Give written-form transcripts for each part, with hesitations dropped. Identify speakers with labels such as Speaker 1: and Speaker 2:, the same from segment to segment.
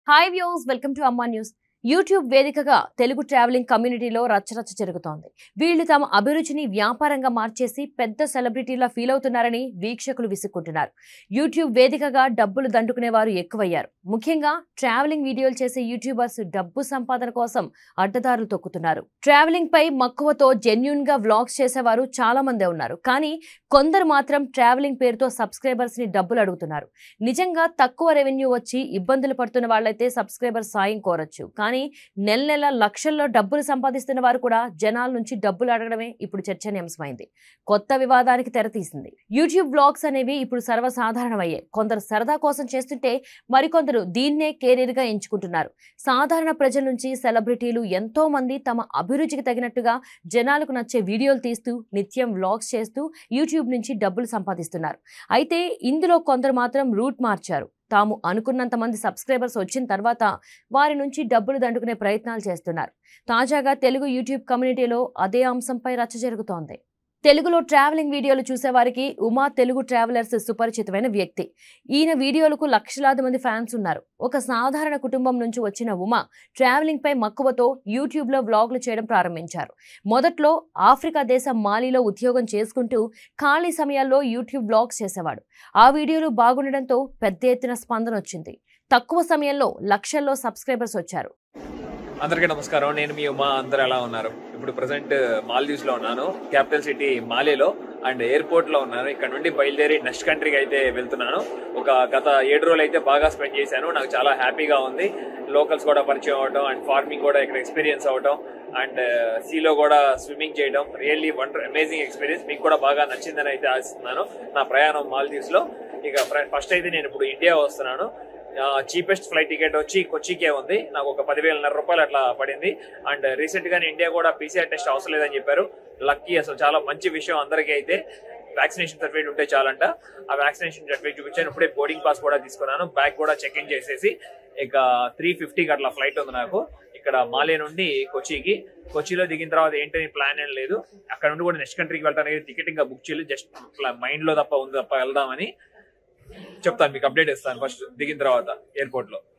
Speaker 1: Hi viewers, welcome to Amma News. YouTube వేదికగా Telugu travelling కమ్యూనిటీలో రచ్చరచ్చ జరుగుతోంది. వీళ్ళు తమ అభిరుచిని వ్యాపారంగా మార్చేసి పెద్ద సెలబ్రిటీలా ఫీల్ అవుతున్నారని వీక్షకులు విసుక్కుంటున్నారు. యూట్యూబ్ వేదికగా డబ్బులు దండుకునే వారు ఎక్కువయ్యారు. ముఖ్యంగా ట్రావెలింగ్ వీడియోలు చేసే యూట్యూబర్స్ డబ్బు సంపాదన కోసం అడ్డదారులు తొక్కుతున్నారు. ట్రావెలింగ్ పై మక్కువతో జెన్యూన్ గా వ్లాగ్స్ చేసేవారు చాలా మందే ఉన్నారు. కానీ కొందరు మాత్రం ట్రావెలింగ్ పేరుతో సబ్స్క్రైబర్స్ ని డబ్బులు అడుగుతున్నారు. నిజంగా తక్కువ రెవెన్యూ వచ్చి ఇబ్బందులు పడుతున్న వాళ్ళైతే సబ్స్క్రైబర్ సాయం కోరొచ్చు. కానీ నెల నెల లక్షల్లో డబ్బులు సంపాదిస్తున్న వారు కూడా జనాల నుంచి డబ్బులు అడగడమే ఇప్పుడు చర్చనీయాంశమైంది. కొత్త వివాదానికి తెరతీసింది. యూట్యూబ్ వ్లాగ్స్ అనేవి ఇప్పుడు సర్వసాధారణమయ్యాయి. కొందరు సరదా కోసం చేస్తుంటే మరికొందరు దీన్నే కెరీర్ గా ఎంచుకుంటున్నారు. సాధారణ ప్రజల నుంచి సెలబ్రిటీలు ఎంతో మంది తమ అభిరుచికి తగినట్టుగా జనాలకు నచ్చే వీడియోలు తీస్తూ నిత్యం వ్లాగ్స్ చేస్తూ యూట్యూబ్ నుంచి డబ్బులు సంపాదిస్తున్నారు. అయితే ఇందులో కొందరు మాత్రం రూట్ మార్చారు. తాము అనుకున్నంత మంది సబ్స్క్రైబర్స్ వచ్చిన తర్వాత వారి నుంచి డబ్బులు దండుకునే ప్రయత్నాలు చేస్తున్నారు. తాజాగా తెలుగు యూట్యూబ్ కమ్యూనిటీలో అదే అంశంపై రచ్చ జరుగుతోంది. తెలుగులో ట్రావెలింగ్ వీడియోలు చూసేవారికి ఉమా తెలుగు ట్రావెలర్స్ సుపరిచితమైన వ్యక్తి. ఈయన వీడియోలకు లక్షలాది మంది ఫ్యాన్స్ ఉన్నారు. ఒక సాధారణ కుటుంబం నుంచి వచ్చిన ఉమా ట్రావెలింగ్ పై మక్కువతో యూట్యూబ్ లో వ్లాగులు చేయడం ప్రారంభించారు. మొదట్లో ఆఫ్రికా దేశం మాలీలో ఉద్యోగం చేసుకుంటూ ఖాళీ సమయాల్లో యూట్యూబ్ వ్లాగ్స్ చేసేవాడు. ఆ వీడియోలు బాగుండడంతో పెద్ద ఎత్తున స్పందన వచ్చింది. తక్కువ సమయంలో లక్షల్లో సబ్స్క్రైబర్స్ వచ్చారు.
Speaker 2: అందరికీ నమస్కారం. నేను మీ ఉమా. అందరు ఎలా ఉన్నారు? ఇప్పుడు ప్రెసెంట్ మాల్దీవ్స్ లో ఉన్నాను, క్యాపిటల్ సిటీ మాలేలో, అండ్ ఎయిర్పోర్ట్ లో ఉన్నాను. ఇక్కడ నుండి బయలుదేరి నెక్స్ట్ కంట్రీకి అయితే వెళ్తున్నాను. గత 7 రోజులు అయితే బాగా స్పెండ్ చేశాను. నాకు చాలా హ్యాపీగా ఉంది. లోకల్స్ కూడా పరిచయం అవడం అండ్ ఫార్మింగ్ కూడా ఇక్కడ ఎక్స్పీరియన్స్ అవడం అండ్ సీలో కూడా స్విమ్మింగ్ చేయడం రియల్లీ అమేజింగ్ ఎక్స్పీరియన్స్. మీకు కూడా బాగా నచ్చిందని అయితే ఆశిస్తున్నాను నా ప్రయాణం మాల్దీవ్స్ లో. ఇక ఫస్ట్ అయితే నేను ఇప్పుడు ఇండియా వస్తున్నాను. చీపెస్ట్ ఫ్లైట్ టికెట్ వచ్చి కొచ్చికే ఉంది. నాకు ఒక 10,500 రూపాయలు అట్లా పడింది. అండ్ రీసెంట్ గానే ఇండియా కూడా పీసీఆర్ టెస్ట్ అవసరం లేదని చెప్పారు. లక్కీ, అసలు చాలా మంచి విషయం. అందరికీ అయితే వ్యాక్సినేషన్ సర్టిఫికేట్ ఉంటే చాలంట. ఆ వ్యాక్సినేషన్ సర్టిఫికేట్ చూపించాను. ఇప్పుడే బోర్డింగ్ పాస్ కూడా తీసుకున్నాను. బ్యాగ్ కూడా చెక్ ఇన్ చేసేసి ఇక 3:50కి అట్లా ఫ్లైట్ ఉంది నాకు ఇక్కడ మాలే నుండి కొచ్చికి. కొచ్చిలో దిగిన తర్వాత ఏంటని ప్లాన్ ఏం లేదు. అక్కడ నుండి కూడా నెక్స్ట్ కంట్రీకి వెళ్తాను. టికెట్ ఇంకా బుక్ చేయలేదు. జస్ట్ మైండ్ లో ఉంది తప్ప వెళ్దామని చెప్తాను, మీకు అప్డేట్ ఇస్తాను ఫస్ట్ దిగిన తర్వాత ఎయిర్పోర్ట్ లో.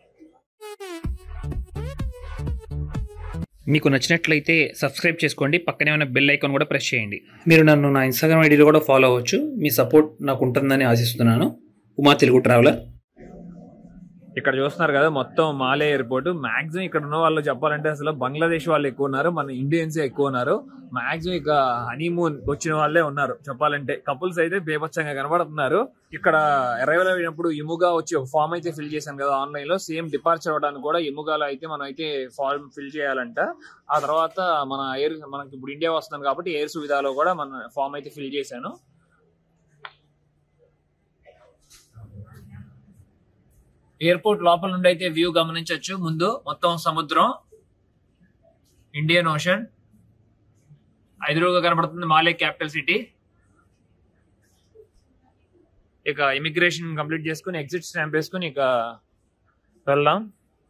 Speaker 3: మీకు నచ్చినట్లయితే సబ్స్క్రైబ్ చేసుకోండి. పక్కనే ఉన్న బెల్ ఐకాన్ కూడా ప్రెస్ చేయండి. మీరు నన్ను నా ఇన్స్టాగ్రామ్ ఐడీలో కూడా ఫాలో అవ్వచ్చు. మీ సపోర్ట్ నాకు ఉంటుందని ఆశిస్తున్నాను. ఉమా తెలుగు ట్రావెలర్.
Speaker 2: ఇక్కడ చూస్తున్నారు కదా మొత్తం మాలే ఎయిర్పోర్ట్. మాక్సిమం ఇక్కడ ఉన్న వాళ్ళు చెప్పాలంటే అసలు బంగ్లాదేశ్ వాళ్ళు ఎక్కువ ఉన్నారు, మన ఇండియన్స్ ఎక్కువ ఉన్నారు. మాక్సిమం ఇక హనీమూన్ వచ్చిన వాళ్ళే ఉన్నారు చెప్పాలంటే. కపుల్స్ అయితే బేబచ్చంగా కనబడుతున్నారు. ఇక్కడ అరైవల్ అయినప్పుడు ఇముగా వచ్చి ఒక ఫామ్ అయితే ఫిల్ చేశాను కదా ఆన్లైన్ లో. సేమ్ డిపార్చర్ అవడానికి కూడా ఇముగాలో అయితే మనం అయితే ఫామ్ ఫిల్ చేయాలంట. ఆ తర్వాత మనకి ఇప్పుడు ఇండియా వస్తున్నాను కాబట్టి ఎయిర్ సువిధాలో కూడా మన ఫామ్ అయితే ఫిల్ చేశాను. ఎయిర్పోర్ట్ లోపల నుండి అయితే వ్యూ గమనించవచ్చు. ముందు మొత్తం సముద్రం, ఇండియన్ ఓషన్ ఎదురుగా కనబడుతుంది మాలే క్యాపిటల్ సిటీ. ఇక ఇమిగ్రేషన్ కంప్లీట్ చేసుకుని ఎగ్జిట్ స్టాంప్ వేసుకుని ఇక వెళ్దాం.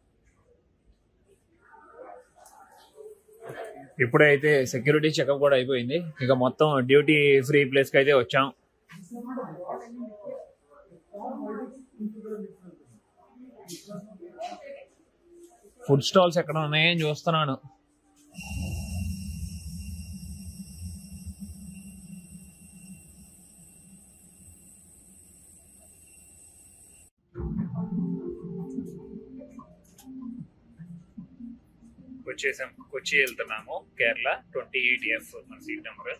Speaker 2: ఇప్పుడైతే సెక్యూరిటీ చెకప్ కూడా అయిపోయింది. ఇక మొత్తం డ్యూటీ ఫ్రీ ప్లేస్ కి అయితే వచ్చాం. ఫుడ్ స్టాల్స్ ఎక్కడ ఉన్నాయని చూస్తున్నాను. వచ్చేసాం, కొచ్చి వెళ్తున్నాము. కేరళ 28F మన సీట్ నెంబర్.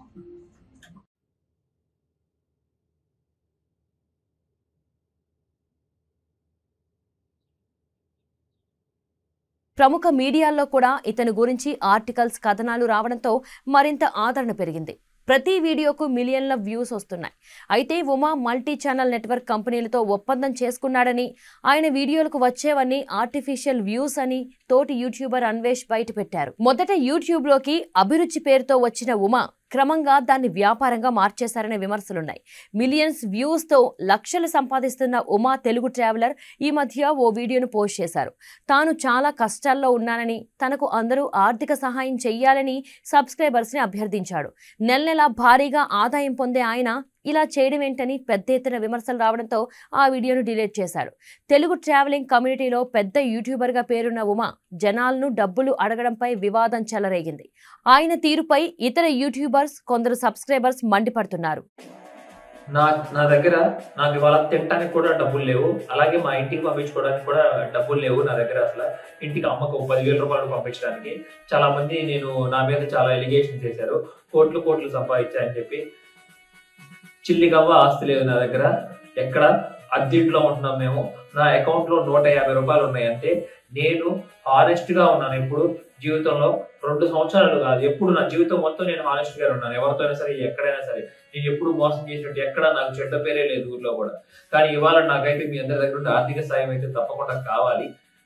Speaker 1: ప్రముఖ మీడియాల్లో కూడా ఇతని గురించి ఆర్టికల్స్, కథనాలు రావడంతో మరింత ఆదరణ పెరిగింది. ప్రతి వీడియోకు మిలియన్ల వ్యూస్ వస్తున్నాయి. అయితే ఉమా మల్టీ ఛానల్ నెట్వర్క్ కంపెనీలతో ఒప్పందం చేసుకున్నాడని, ఆయన వీడియోలకు వచ్చేవన్నీ ఆర్టిఫిషియల్ వ్యూస్ అని తోటి యూట్యూబర్ అన్వేష్ బయట పెట్టారు. మొదట యూట్యూబ్ లోకి అభిరుచి పేరుతో వచ్చిన ఉమా క్రమంగా దాన్ని వ్యాపారంగా మార్చేశారనే విమర్శలున్నాయి. మిలియన్స్ వ్యూస్ తో లక్షలు సంపాదిస్తున్న ఉమా తెలుగు ట్రావెలర్ ఈ మధ్య ఓ వీడియోను పోస్ట్ చేశారు. తాను చాలా కష్టాల్లో ఉన్నానని, తనకు అందరూ ఆర్థిక సహాయం చెయ్యాలని సబ్స్క్రైబర్స్ ని అభ్యర్థించాడు. నెల నెలా భారీగా ఆదాయం పొందే ఆయన ఇలా చేయడం ఏంటని పెద్ద ఎత్తున విమర్శలు రావడంతో ఆ వీడియోను డిలీట్ చేశాడు. తెలుగు ట్రావెలింగ్ కమ్యూనిటీలో పెద్ద యూట్యూబర్గా పేరున్న ఉమా జనాలను డబ్బులు అడగడంపై వివాదం చెలరేగింది. ఆయన తీరుపై ఇతర యూట్యూబర్స్, కొందరు సబ్స్క్రైబర్స్ మండిపడుతున్నారు.
Speaker 2: నా దగ్గర నాకు ఇవాళ తినడానికి కూడా డబ్బులు లేవు, అలాగే మా ఇంటికి పంపించుకోవడానికి కూడా డబ్బులు లేవు నా దగ్గర. అసలు ఇంటికి అమ్మకు 10,000 రూపాయలు పంపించడానికి చాలా మంది నా మీద చాలా ఎలిగేషన్ చేశారు, కోట్లు సంపాదించాయని చెప్పి. చిల్లిగవ్వ ఆస్తి లేదు నా దగ్గర. ఎక్కడ అద్దెంట్లో ఉంటున్నాం మేము. నా అకౌంట్ లో 150 రూపాయలు ఉన్నాయి అంతే. నేను హానెస్ట్ గా ఉన్నాను. ఇప్పుడు జీవితంలో 2 సంవత్సరాలు కాదు, ఎప్పుడు నా జీవితం మొత్తం నేను హానెస్ట్ గా ఉన్నాను. ఎవరితో అయినా సరే, ఎక్కడైనా సరే నేను ఎప్పుడు మోసం చేసినట్టు ఎక్కడ నాకు చెడ్డ పేరే లేదు ఊర్లో కూడా. కానీ ఇవాళ నాకైతే మీ అందరి దగ్గర నుండి ఆర్థిక సాయం అయితే తప్పకుండా కావాలి.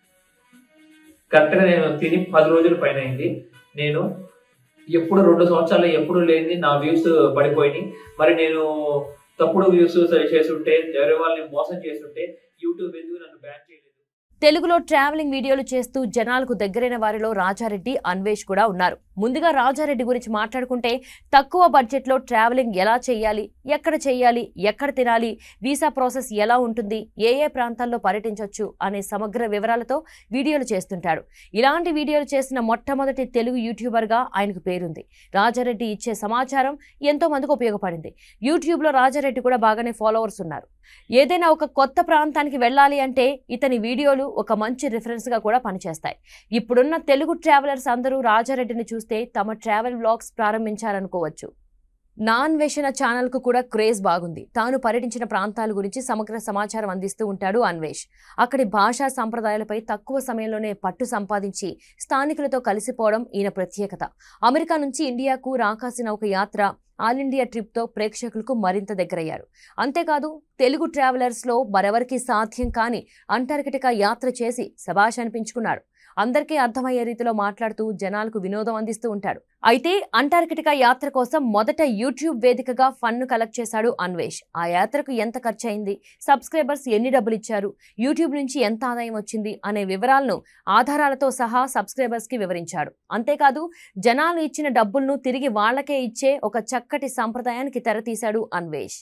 Speaker 2: కరెక్ట్ గా నేను తిని 10 రోజుల పైన అయింది. నేను ఎప్పుడు 2 సంవత్సరాలు ఎప్పుడు లేని నా వ్యూస్ పడిపోయినాయి. మరి నేను తప్పుడు వ్యూస్ చేసుంటే, వేరే వాళ్ళని మోసం చేస్తుంటే యూట్యూబ్ ఎందుకు నన్ను బ్యాన్ చేయలేదు?
Speaker 1: తెలుగులో ట్రావెలింగ్ వీడియోలు చేస్తూ జనాలకు దగ్గరైన వారిలో రాజారెడ్డి, అన్వేష్ కూడా ఉన్నారు. ముందుగా రాజారెడ్డి గురించి మాట్లాడుకుంటే, తక్కువ బడ్జెట్లో ట్రావెలింగ్ ఎలా చేయాలి, ఎక్కడ చేయాలి, ఎక్కడ తినాలి, వీసా ప్రాసెస్ ఎలా ఉంటుంది, ఏ ప్రాంతాల్లో పర్యటించవచ్చు అనే సమగ్ర వివరాలతో వీడియోలు చేస్తుంటాడు. ఇలాంటి వీడియోలు చేసిన మొట్టమొదటి తెలుగు యూట్యూబర్గా ఆయనకు పేరుంది. రాజారెడ్డి ఇచ్చే సమాచారం ఎంతో మందికి ఉపయోగపడింది. యూట్యూబ్లో రాజారెడ్డి కూడా బాగానే ఫాలోవర్స్ ఉన్నారు. ఏదైనా ఒక కొత్త ప్రాంతానికి వెళ్ళాలి అంటే ఇతని వీడియోలు ఒక మంచి రిఫరెన్స్ గా కూడా పనిచేస్తాయి. ఇప్పుడున్న తెలుగు ట్రావెలర్స్ అందరూ రాజారెడ్డిని చూస్తే తమ ట్రావెల్ వ్లాగ్స్ ప్రారంభించారనుకోవచ్చు. నాన్వేషణ ఛానల్ కు కూడా క్రేజ్ బాగుంది. తాను పర్యటించిన ప్రాంతాల గురించి సమగ్ర సమాచారం అందిస్తూ ఉంటాడు అన్వేష్. అక్కడి భాషా సంప్రదాయాలపై తక్కువ సమయంలోనే పట్టు సంపాదించి స్థానికులతో కలిసిపోవడం ఈయన ప్రత్యేకత. అమెరికా నుంచి ఇండియాకు రాకాసిన ఒక యాత్ర, ఆల్ ఇండియా ట్రిప్తో ప్రేక్షకులకు మరింత దగ్గరయ్యారు. అంతేకాదు తెలుగు ట్రావెలర్స్లో మరెవరికి సాధ్యం కాని అంటార్కిటికా యాత్ర చేసి శభాష్ అనిపించుకున్నాడు. అందరికీ అర్థమయ్యే రీతిలో మాట్లాడుతూ జనాలకు వినోదం అందిస్తూ ఉంటాడు. అయితే అంటార్కిటికా యాత్ర కోసం మొదట యూట్యూబ్ వేదికగా ఫండ్ను కలెక్ట్ చేశాడు అన్వేష్. ఆ యాత్రకు ఎంత ఖర్చయింది, సబ్స్క్రైబర్స్ ఎన్ని డబ్బులు ఇచ్చారు, యూట్యూబ్ నుంచి ఎంత ఆదాయం వచ్చింది అనే వివరాలను ఆధారాలతో సహా సబ్స్క్రైబర్స్ కి వివరించాడు. అంతేకాదు జనాలు ఇచ్చిన డబ్బులను తిరిగి వాళ్లకే ఇచ్చే ఒక చక్కటి సంప్రదాయానికి తెరతీశాడు అన్వేష్.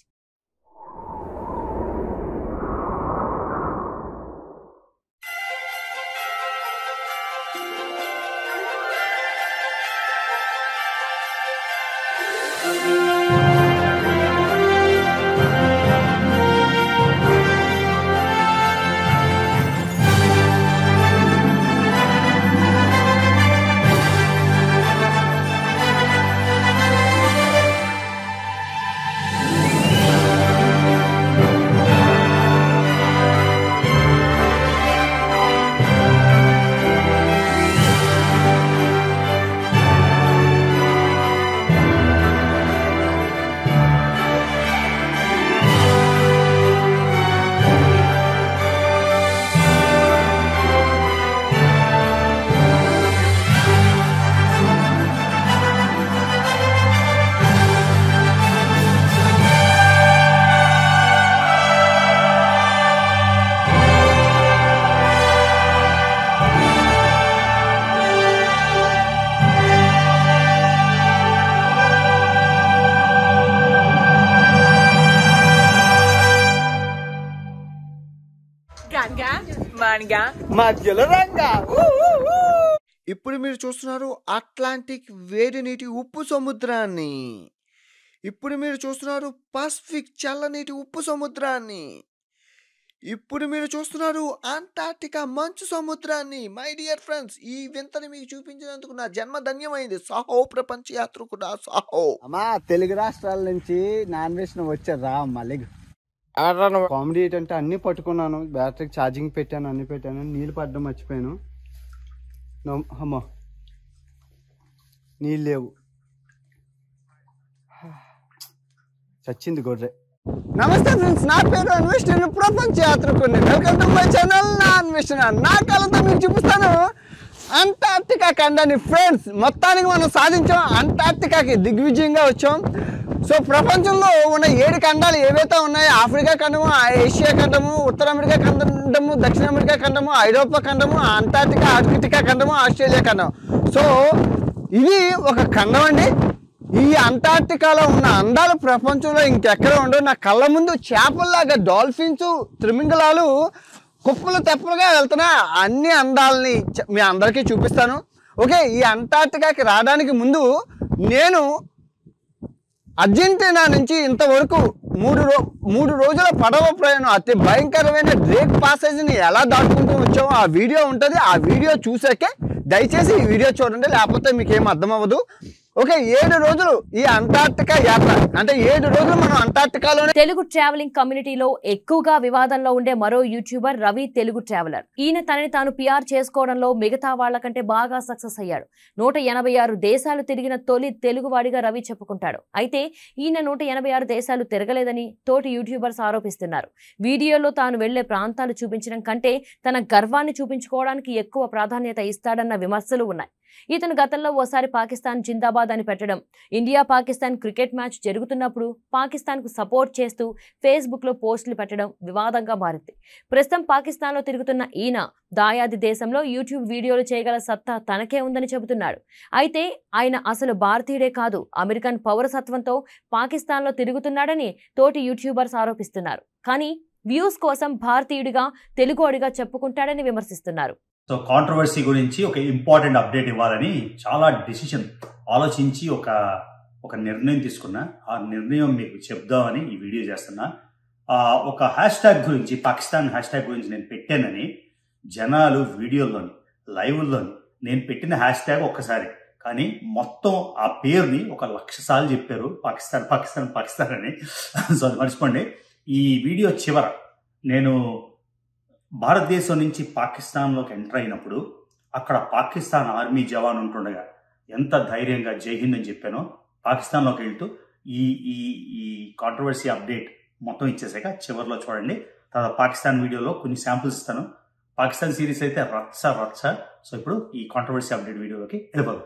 Speaker 4: ఇప్పుడు మీరు చూస్తున్నారు అట్లాంటిక్ వేడి నీటి ఉప్పు సముద్రాన్ని. ఇప్పుడు మీరు చూస్తున్నారు పసిఫిక్ చల్లనీటి ఉప్పు సముద్రాన్ని. ఇప్పుడు మీరు చూస్తున్నారు అంటార్టికా మంచు సముద్రాన్ని. మై డియర్ ఫ్రెండ్స్, ఈ వింతని మీకు చూపించినందుకు నా జన్మ ధన్యమైంది. సాహో ప్రపంచ యాత్రికుడా సాహో.
Speaker 5: అమ్మా తెలుగు రాష్ట్రాల నుంచి నాన్ వెజ్ వచ్చారు రా అమ్మా. లెగ్ కామెడీ ఏంటంటే అన్ని పట్టుకున్నాను, బ్యాటరీకి ఛార్జింగ్ పెట్టాను, అన్ని పెట్టాను, నీళ్ళు పడ్డం మర్చిపోయాను. అమ్మా నీళ్ళు లేవు, చచ్చింది గొర్రె. నమస్తే ఫ్రెండ్స్, నా పేరు అన్వేషణ, ప్రపంచ యాత్రకుని. వెల్కమ్ టు మై ఛానల్ నా అన్వేషణ. నా కాలంతో మీకు చూపిస్తాను అంటార్టికా ఖండాన్ని. ఫ్రెండ్స్, మొత్తానికి మనం సాధించాం, అంటార్టికాకి దిగ్విజయంగా వచ్చాం. సో ప్రపంచంలో ఉన్న 7 ఖండాలు ఏవైతే ఉన్నాయో, ఆఫ్రికా ఖండము, ఏషియా ఖండము, ఉత్తర అమెరికా ఖండము, దక్షిణ అమెరికా ఖండము, ఐరోపా ఖండము, అంటార్టికా, ఆర్కిటికా ఖండము, ఆస్ట్రేలియా ఖండం. సో ఇది ఒక ఖండం అండి. ఈ అంటార్టికాలో ఉన్న అందాలు ప్రపంచంలో ఇంకెక్కడ ఉండవు. నా కళ్ళ ముందు చేపల్లాగా డాల్ఫిన్స్, త్రిమింగలాలు కుప్పలు తెప్పలుగా వెళ్తున్నా. అన్ని అందాలని మీ అందరికీ చూపిస్తాను. ఓకే, ఈ అంటార్టికాకి రావడానికి ముందు నేను అర్జెంటీనా నుంచి ఇంతవరకు మూడు రోజుల పడవ ప్రయాణం అతి భయంకరమైన డ్రేక్ ప్యాసేజ్ని ఎలా దాటుకుంటూ వచ్చామో ఆ వీడియో ఉంటుంది. ఆ వీడియో చూసాకే దయచేసి ఈ వీడియో చూడండి, లేకపోతే మీకు ఏం అర్థం అవ్వదు. ఓకే, 7 రోజులు ఈ అంటార్టికా యాత్ర, అంటే 7 రోజులు మనం అంటార్టికాలోనే.
Speaker 1: తెలుగు ట్రావెలింగ్ కమ్యూనిటీలో ఎక్కువగా వివాదంలో ఉండే మరో యూట్యూబర్ రవి తెలుగు ట్రావెలర్. ఈయన తనని తాను పిఆర్ చేసుకోవడంలో మిగతా వాళ్ల కంటే బాగా సక్సెస్ అయ్యాడు. 186 దేశాలు తిరిగిన తొలి తెలుగువాడిగా రవి చెప్పుకుంటాడు. అయితే ఈయన 186 దేశాలు తిరగలేదని తోటి యూట్యూబర్స్ ఆరోపిస్తున్నారు. వీడియోలో తాను వెళ్లే ప్రాంతాలు చూపించడం కంటే తన గర్వాన్ని చూపించుకోవడానికి ఎక్కువ ప్రాధాన్యత ఇస్తాడన్న విమర్శలు ఉన్నాయి. ఇతను గతంలో ఓసారి పాకిస్తాన్ జిందాబాద్ అని పెట్టడం, ఇండియా పాకిస్తాన్ క్రికెట్ మ్యాచ్ జరుగుతున్నప్పుడు పాకిస్తాన్ కు సపోర్ట్ చేస్తూ ఫేస్బుక్ లో పోస్టులు పెట్టడం వివాదంగా మారింది. ప్రస్తుతం పాకిస్తాన్ లో తిరుగుతున్న ఈయన దాయాది దేశంలో యూట్యూబ్ వీడియోలు చేయగల సత్తా తనకే ఉందని చెబుతున్నాడు. అయితే ఆయన అసలు భారతీయుడే కాదు, అమెరికన్ పౌరసత్వంతో పాకిస్తాన్ లో తిరుగుతున్నాడని తోటి యూట్యూబర్స్ ఆరోపిస్తున్నారు. కానీ వ్యూస్ కోసం భారతీయుడిగా తెలుగోడిగా చెప్పుకుంటాడని విమర్శిస్తున్నారు.
Speaker 6: సో కాంట్రవర్సీ గురించి ఒక ఇంపార్టెంట్ అప్డేట్ ఇవ్వాలని చాలా డిసిషన్ ఆలోచించి ఒక నిర్ణయం తీసుకున్నా. ఆ నిర్ణయం మీకు చెప్దామని ఈ వీడియో చేస్తున్నా. ఒక హ్యాష్ ట్యాగ్ గురించి, పాకిస్తాన్ హ్యాష్ ట్యాగ్ గురించి నేను పెట్టానని జనాలు వీడియోల్లోని లైవ్లోని నేను పెట్టిన హ్యాష్ ట్యాగ్ ఒక్కసారి, కానీ మొత్తం ఆ పేరుని 1,00,000 సార్లు చెప్పారు, పాకిస్తాన్ పాకిస్తాన్ పాకిస్తాన్ అని. సో అది మర్చిపోండి. ఈ వీడియో చివర నేను భారతదేశం నుంచి పాకిస్తాన్లోకి ఎంటర్ అయినప్పుడు అక్కడ పాకిస్తాన్ ఆర్మీ జవాన్ ఉంటుండగా ఎంత ధైర్యంగా జై హింద్ అని చెప్పానో, పాకిస్తాన్లోకి వెళ్తూ ఈ కాంట్రవర్సీ అప్డేట్ మొత్తం ఇచ్చేసాక చివరిలో చూడండి. తర్వాత పాకిస్తాన్ వీడియోలో కొన్ని శాంపుల్స్ ఇస్తాను. పాకిస్తాన్ సిరీస్ అయితే రచ్చ. సో ఇప్పుడు ఈ కాంట్రవర్సీ అప్డేట్ వీడియోలోకి వెళ్ళిపోదాం.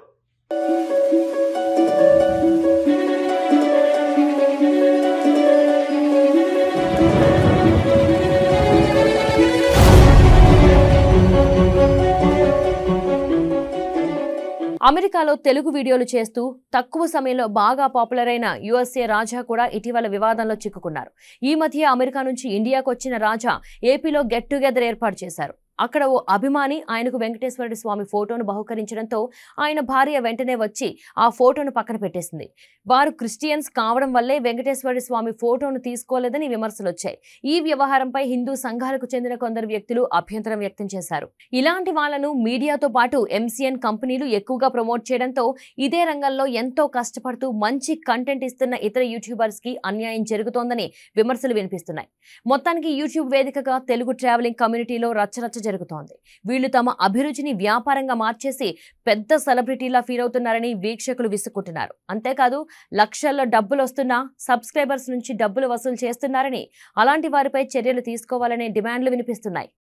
Speaker 1: అమెరికాలో తెలుగు వీడియోలు చేస్తూ తక్కువ సమయంలో బాగా పాపులర్ అయిన యుఎస్ఏ రాజా కూడా ఇటీవల వివాదంలో చిక్కుకున్నారు. ఈ మధ్య అమెరికా నుంచి ఇండియాకు వచ్చిన రాజా ఏపీలో గెట్ టుగెదర్ ఏర్పాటు చేశారు. అక్కడ ఓ అభిమాని ఆయనకు వెంకటేశ్వర స్వామి ఫోటోను బహుకరించడంతో ఆయన భార్య వెంటనే వచ్చి ఆ ఫోటోను పక్కన పెట్టేసింది. వారు క్రిస్టియన్స్ కావడం వల్లే వెంకటేశ్వర స్వామి ఫోటోను తీసుకోలేదని విమర్శలు వచ్చాయి. ఈ వ్యవహారంపై హిందూ సంఘాలకు చెందిన కొందరు వ్యక్తులు అభ్యంతరం వ్యక్తం చేశారు. ఇలాంటి వాళ్లను మీడియాతో పాటు ఎంసీఎన్ కంపెనీలు ఎక్కువగా ప్రమోట్ చేయడంతో ఇదే రంగంలో ఎంతో కష్టపడుతూ మంచి కంటెంట్ ఇస్తున్న ఇతర యూట్యూబర్స్ కి అన్యాయం జరుగుతోందని విమర్శలు వినిపిస్తున్నాయి. మొత్తానికి యూట్యూబ్ వేదికగా తెలుగు ట్రావెలింగ్ కమ్యూనిటీలో రచ్చరచ్చ జరుగుతోంది. వీళ్లు తమ అభిరుచిని వ్యాపారంగా మార్చేసి పెద్ద సెలబ్రిటీలా ఫీల్ అవుతున్నారని వీక్షకులు విసుక్కుంటున్నారు. అంతేకాదు లక్షల్లో డబ్బులు వస్తున్నా సబ్స్క్రైబర్స్ నుంచి డబ్బులు వసూలు చేస్తున్నారని, అలాంటి వారిపై చర్యలు తీసుకోవాలనే డిమాండ్లు వినిపిస్తున్నాయి.